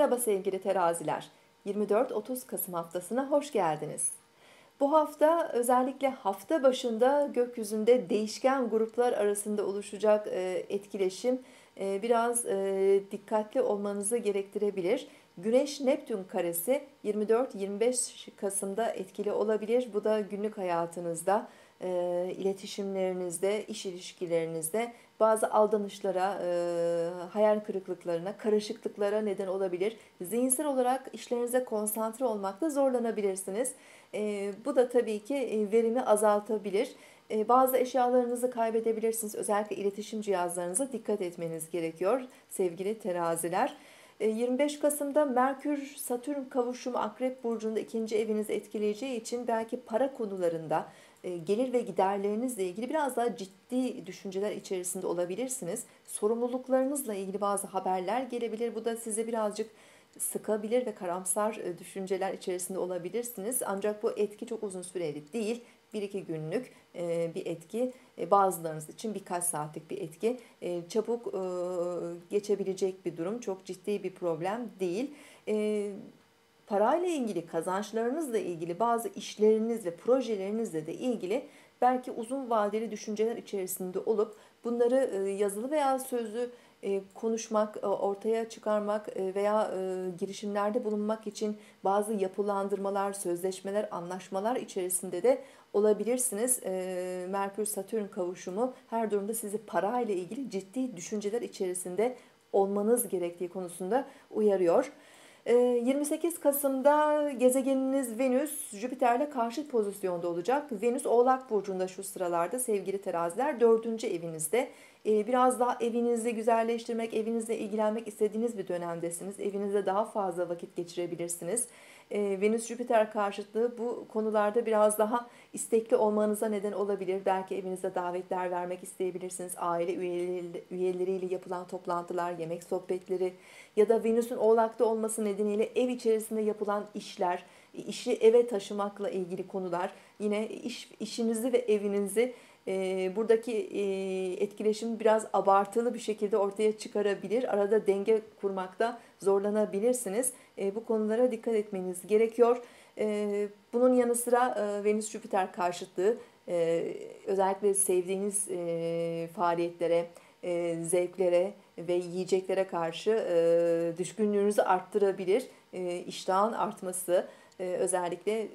Merhaba sevgili teraziler. 24-30 Kasım haftasına hoş geldiniz. Bu hafta özellikle hafta başında gökyüzünde değişken gruplar arasında oluşacak etkileşim biraz dikkatli olmanızı gerektirebilir. Güneş-Neptün karesi 24-25 Kasım'da etkili olabilir. Bu da günlük hayatınızda, iletişimlerinizde, iş ilişkilerinizde bazı aldanışlara, hayal kırıklıklarına, karışıklıklara neden olabilir. Zihinsel olarak işlerinize konsantre olmakta zorlanabilirsiniz. Bu da tabii ki verimi azaltabilir. Bazı eşyalarınızı kaybedebilirsiniz. Özellikle iletişim cihazlarınıza dikkat etmeniz gerekiyor sevgili teraziler. 25 Kasım'da Merkür-Satürn kavuşumu Akrep Burcu'nda ikinci evinizi etkileyeceği için belki para konularında gelir ve giderlerinizle ilgili biraz daha ciddi düşünceler içerisinde olabilirsiniz. Sorumluluklarınızla ilgili bazı haberler gelebilir. Bu da sizi birazcık sıkabilir ve karamsar düşünceler içerisinde olabilirsiniz. Ancak bu etki çok uzun süreli değil. 1-2 günlük bir etki, bazılarınız için birkaç saatlik bir etki, çabuk geçebilecek bir durum, çok ciddi bir problem değil. Parayla ilgili, kazançlarınızla ilgili bazı işleriniz ve projelerinizle de ilgili belki uzun vadeli düşünceler içerisinde olup bunları yazılı veya sözlü konuşmak, ortaya çıkarmak veya girişimlerde bulunmak için bazı yapılandırmalar, sözleşmeler, anlaşmalar içerisinde de olabilirsiniz. Merkür-Satürn kavuşumu her durumda sizi parayla ilgili ciddi düşünceler içerisinde olmanız gerektiği konusunda uyarıyor. 28 Kasım'da gezegeniniz Venüs Jüpiter'le karşıt pozisyonda olacak. Venüs Oğlak Burcu'nda şu sıralarda sevgili teraziler 4. evinizde. Biraz daha evinizi güzelleştirmek, evinizle ilgilenmek istediğiniz bir dönemdesiniz. Evinizde daha fazla vakit geçirebilirsiniz. Venüs Jüpiter karşıtlığı bu konularda biraz daha istekli olmanıza neden olabilir. Belki evinize davetler vermek isteyebilirsiniz. Aile üyeleriyle yapılan toplantılar, yemek sohbetleri ya da Venüs'ün Oğlak'ta olması nedeniyle ev içerisinde yapılan işler, işi eve taşımakla ilgili konular, yine işinizi ve evinizi buradaki etkileşimi biraz abartılı bir şekilde ortaya çıkarabilir. Arada denge kurmakta zorlanabilirsiniz. Bu konulara dikkat etmeniz gerekiyor. Bunun yanı sıra Venüs-Jüpiter karşıtlığı özellikle sevdiğiniz faaliyetlere, zevklere ve yiyeceklere karşı düşkünlüğünüzü arttırabilir. İştahın artması özellikle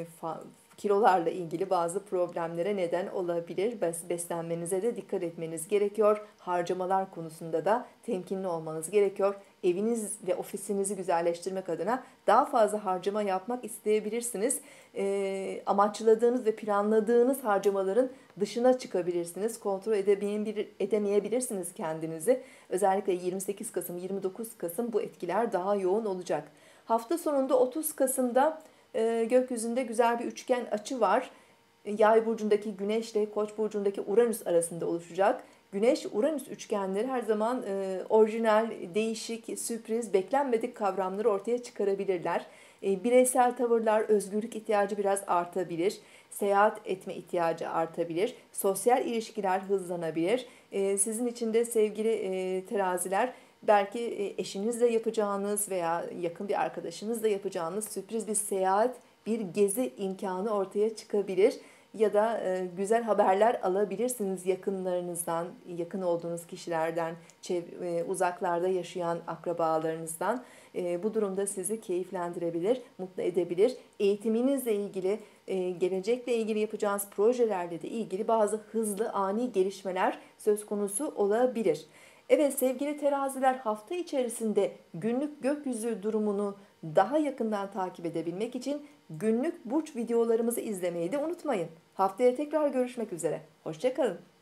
kilolarla ilgili bazı problemlere neden olabilir. Beslenmenize de dikkat etmeniz gerekiyor. Harcamalar konusunda da temkinli olmanız gerekiyor. Eviniz ve ofisinizi güzelleştirmek adına daha fazla harcama yapmak isteyebilirsiniz. Amaçladığınız ve planladığınız harcamaların dışına çıkabilirsiniz. Kontrol edemeyebilirsiniz kendinizi. Özellikle 28 Kasım, 29 Kasım bu etkiler daha yoğun olacak. Hafta sonunda 30 Kasım'da gökyüzünde güzel bir üçgen açı var. Yay burcundaki Güneş ile Koç burcundaki Uranüs arasında oluşacak. Güneş-Uranüs üçgenleri her zaman orijinal, değişik, sürpriz, beklenmedik kavramları ortaya çıkarabilirler. Bireysel tavırlar, özgürlük ihtiyacı biraz artabilir. Seyahat etme ihtiyacı artabilir. Sosyal ilişkiler hızlanabilir. Sizin için de sevgili teraziler, belki eşinizle yapacağınız veya yakın bir arkadaşınızla yapacağınız sürpriz bir seyahat, bir gezi imkanı ortaya çıkabilir. Ya da güzel haberler alabilirsiniz yakınlarınızdan, yakın olduğunuz kişilerden, uzaklarda yaşayan akrabalarınızdan. Bu durumda sizi keyiflendirebilir, mutlu edebilir. Eğitiminizle ilgili, gelecekle ilgili yapacağınız projelerle de ilgili bazı hızlı, ani gelişmeler söz konusu olabilir. Evet sevgili teraziler, hafta içerisinde günlük gökyüzü durumunu daha yakından takip edebilmek için günlük burç videolarımızı izlemeyi de unutmayın. Haftaya tekrar görüşmek üzere. Hoşça kalın.